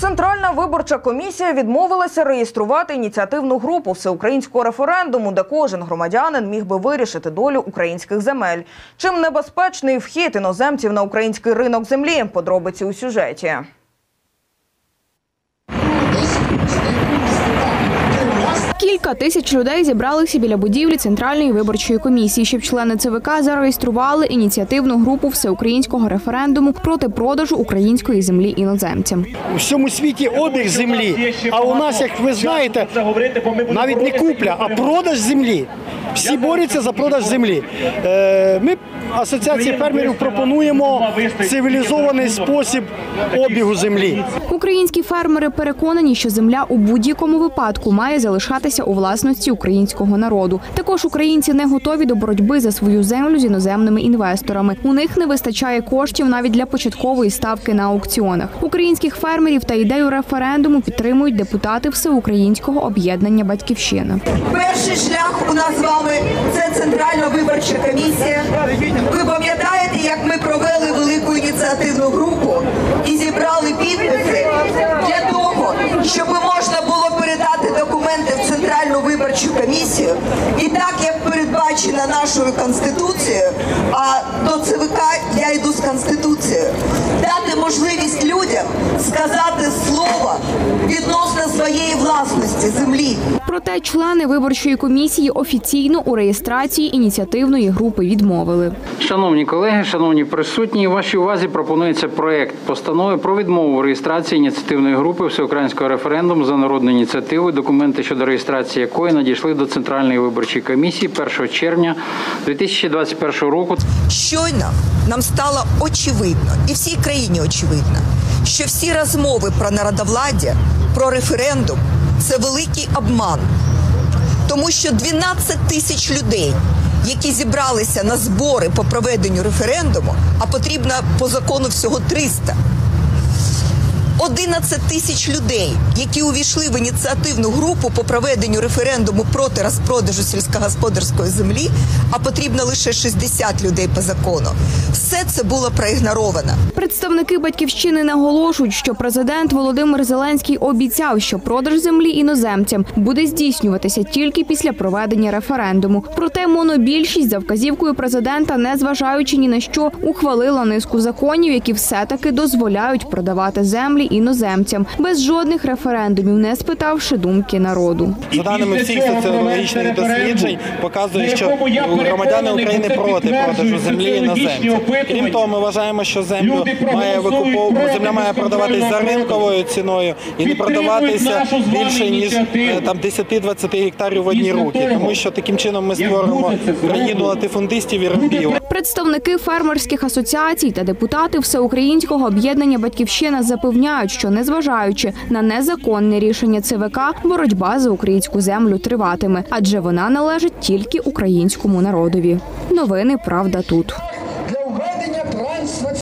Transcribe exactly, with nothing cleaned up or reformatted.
Центральна виборча комісія відмовилася реєструвати ініціативну групу всеукраїнського референдуму, де кожен громадянин міг би вирішити долю українських земель. Чим небезпечний вхід іноземців на український ринок землі? Подробиці у сюжеті. Кілька тисяч людей зібралися біля будівлі Центральної виборчої комісії, щоб члени ЦВК зареєстрували ініціативну групу всеукраїнського референдуму проти продажу української землі іноземцям. У всьому світі обіг землі, а у нас, як ви знаєте, навіть не купля, а продаж землі. Всі борються за продаж землі. Ми, асоціація фермерів, пропонуємо цивілізований спосіб обігу землі. Українські фермери переконані, що земля у будь-якому випадку має залишатися у власності українського народу. Також українці не готові до боротьби за свою землю з іноземними інвесторами. У них не вистачає коштів навіть для початкової ставки на аукціонах. Українських фермерів та ідею референдуму підтримують депутати Всеукраїнського об'єднання «Батьківщина». Перший шлях у нас з вами – це Центральна виборча комісія. Ви пам'ятаєте, як ми провели велику ініціативну групу і зібрали підписи для того, щоб можна було передати документи в Центральну виборчу комісію. І так, як передбачено нашою Конституцією, а до ЦВК я йду з Конституцією, дати можливість людям сказати слово відносно своєї власності землі. Проте члени виборчої комісії офіційно у реєстрації ініціативної групи відмовили. Шановні колеги, шановні присутні, вашій увазі пропонується проект постанови про відмову реєстрації ініціативної групи всеукраїнського референдуму за народною ініціативою, документи щодо реєстрації якої надійшли до Центральної виборчої комісії першого червня дві тисячі двадцять першого року. Щойно нам стало очевидно, і всій країні очевидно, що всі розмови про народовладдя, про референдум – це великий обман. Тому що дванадцять тисяч людей, які зібралися на збори по проведенню референдуму, а потрібно по закону всього триста, одинадцять тисяч людей, які увійшли в ініціативну групу по проведенню референдуму проти розпродажу сільськогосподарської землі, а потрібно лише шістдесят людей по закону. Все це було проігноровано. Представники «Батьківщини» наголошують, що президент Володимир Зеленський обіцяв, що продаж землі іноземцям буде здійснюватися тільки після проведення референдуму. Проте монобільшість за вказівкою президента, незважаючи ні на що, ухвалила низку законів, які все-таки дозволяють продавати землі іноземцям, без жодних референдумів, не спитавши думки народу. За даними всіх соціологічних досліджень, показує, що громадяни України проти продажу землі іноземцям. Крім того, ми вважаємо, що землю має викуповувати, земля має продаватися за ринковою ціною і не продаватися більше, ніж там десять-двадцять гектарів в одні руки. Тому що таким чином ми створимо країну латифундистів і рабів. Представники фермерських асоціацій та депутати Всеукраїнського об'єднання «Батьківщина» запевняють, що незважаючи на незаконне рішення ЦВК, боротьба за українську землю триватиме, адже вона належить тільки українському народові. Новини «Правда тут».